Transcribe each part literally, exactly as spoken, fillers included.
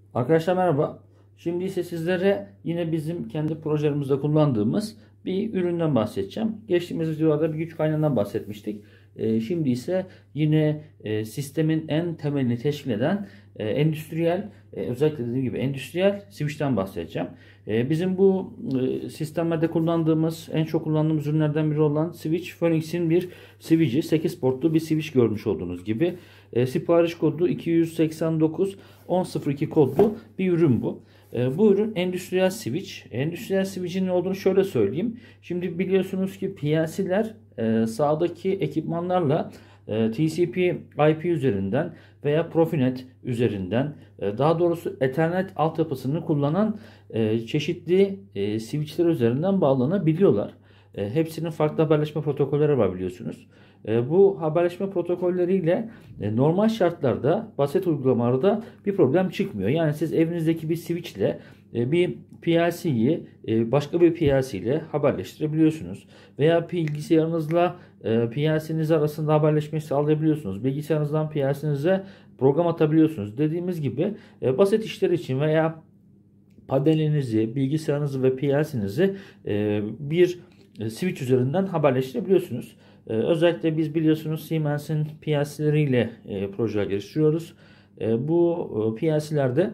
Arkadaşlar merhaba. Şimdi ise sizlere yine bizim kendi projelerimizde kullandığımız bir üründen bahsedeceğim. Geçtiğimiz videolarda bir güç kaynağından bahsetmiştik. Ee, şimdi ise yine e, sistemin en temelini teşkil eden e, endüstriyel, e, özellikle dediğim gibi endüstriyel switch'ten bahsedeceğim. E, bizim bu e, sistemlerde kullandığımız, en çok kullandığımız ürünlerden biri olan switch, Phoenix'in bir switch'i, sekiz portlu bir switch görmüş olduğunuz gibi. E, sipariş kodu iki yüz seksen dokuz on sıfır iki kodlu bir ürün bu. E, bu ürün endüstriyel switch. Endüstriyel switch'in ne olduğunu şöyle söyleyeyim. Şimdi biliyorsunuz ki P L C'ler e, sağdaki ekipmanlarla e, T C P I P üzerinden veya Profinet üzerinden e, daha doğrusu Ethernet altyapısını kullanan e, çeşitli e, switchler üzerinden bağlanabiliyorlar. E, hepsinin farklı haberleşme protokolleri var biliyorsunuz. E, bu haberleşme protokolleriyle e, normal şartlarda basit uygulamalarda bir problem çıkmıyor. Yani siz evinizdeki bir switch ile e, bir P L C'yi e, başka bir P L C ile haberleştirebiliyorsunuz. Veya bilgisayarınızla e, P L C'niz arasında haberleşmeyi sağlayabiliyorsunuz. Bilgisayarınızdan P L C'nize program atabiliyorsunuz. Dediğimiz gibi e, basit işler için veya panelinizi, bilgisayarınızı ve P L C'nizi e, bir switch üzerinden haberleştirebiliyorsunuz. Ee, özellikle biz biliyorsunuz Siemens'in P L C'leriyle e, projeler geliştiriyoruz. E, bu e, P L C'lerde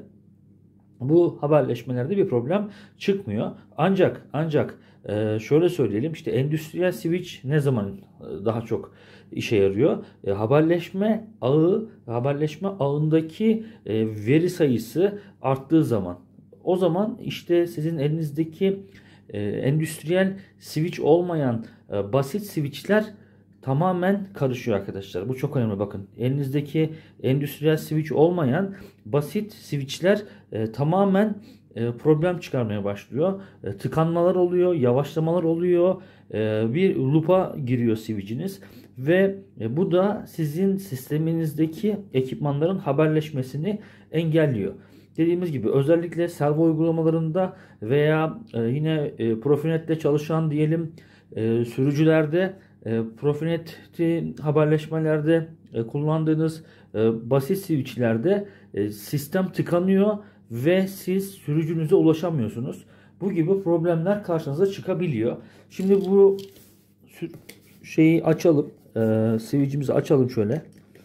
bu haberleşmelerde bir problem çıkmıyor. Ancak ancak e, şöyle söyleyelim, işte endüstriyel switch ne zaman e, daha çok işe yarıyor? E, haberleşme ağı, haberleşme ağındaki e, veri sayısı arttığı zaman. O zaman işte sizin elinizdeki e, endüstriyel switch olmayan e, basit switchler tamamen karışıyor arkadaşlar. Bu çok önemli, bakın. Elinizdeki endüstriyel switch olmayan basit switchler e, tamamen e, problem çıkarmaya başlıyor. E, tıkanmalar oluyor, yavaşlamalar oluyor. E, bir loop'a giriyor switch'iniz ve e, bu da sizin sisteminizdeki ekipmanların haberleşmesini engelliyor. Dediğimiz gibi özellikle servo uygulamalarında veya e, yine e, Profinet'te çalışan diyelim e, sürücülerde, e, Profinet'in haberleşmelerde e, kullandığınız e, basit switchlerde e, sistem tıkanıyor ve siz sürücünüze ulaşamıyorsunuz. Bu gibi problemler karşınıza çıkabiliyor. Şimdi bu şeyi açalım. E, switch'imizi açalım şöyle.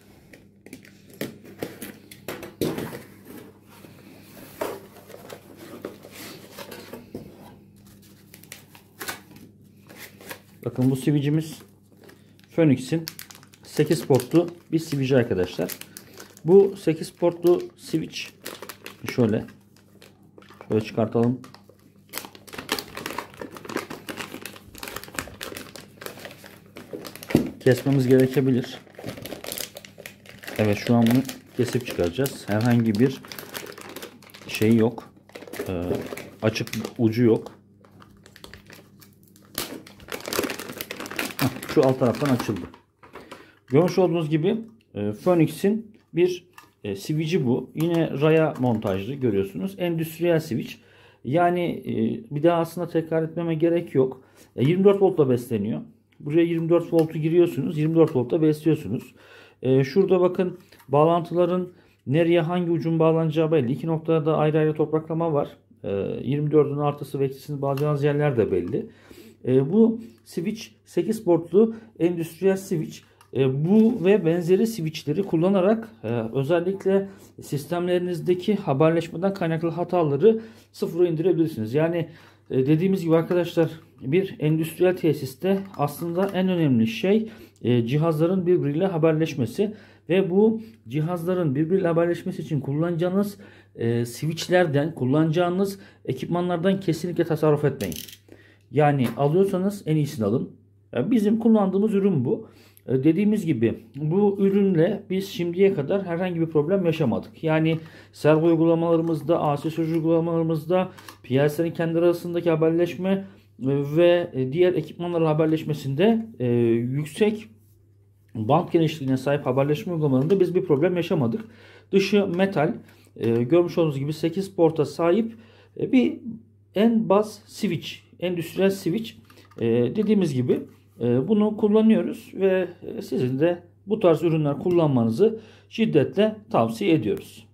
Bakın bu switch'imiz Phoenix'in sekiz portlu bir switch arkadaşlar. Bu sekiz portlu switch şöyle şöyle çıkartalım. Kesmemiz gerekebilir. Evet, şu an bunu kesip çıkaracağız. Herhangi bir şey yok. Ee, açık ucu yok. Şu alt taraftan açıldı. Görmüş olduğunuz gibi e, Phoenix'in bir e, switch'i bu. Yine raya montajlı görüyorsunuz. Endüstriyel switch. Yani e, bir daha aslında tekrar etmeme gerek yok. E, yirmi dört voltla besleniyor. Buraya yirmi dört voltu giriyorsunuz. yirmi dört voltla besliyorsunuz. E, şurada bakın bağlantıların nereye hangi ucun bağlanacağı belli. İki noktada da ayrı ayrı topraklama var. E, yirmi dördün artısı ve eksisini bağlayacağınız yerler de belli. E, bu switch sekiz portlu endüstriyel switch. E, bu ve benzeri switchleri kullanarak e, özellikle sistemlerinizdeki haberleşmeden kaynaklı hataları sıfıra indirebilirsiniz. Yani e, dediğimiz gibi arkadaşlar, bir endüstriyel tesiste aslında en önemli şey e, cihazların birbiriyle haberleşmesi ve bu cihazların birbiriyle haberleşmesi için kullanacağınız e, switchlerden, kullanacağınız ekipmanlardan kesinlikle tasarruf etmeyin. Yani alıyorsanız en iyisini alın. Yani bizim kullandığımız ürün bu. Ee, dediğimiz gibi bu ürünle biz şimdiye kadar herhangi bir problem yaşamadık. Yani servo uygulamalarımızda, A C sürücü uygulamalarımızda, P L C'lerin kendi arasındaki haberleşme e, ve diğer ekipmanlarla haberleşmesinde e, yüksek band genişliğine sahip haberleşme uygulamalarında biz bir problem yaşamadık. Dışı metal, e, görmüş olduğunuz gibi sekiz porta sahip e, bir en baz switch. Endüstriyel switch. Ee, dediğimiz gibi e, bunu kullanıyoruz ve sizin de bu tarz ürünler kullanmanızı şiddetle tavsiye ediyoruz.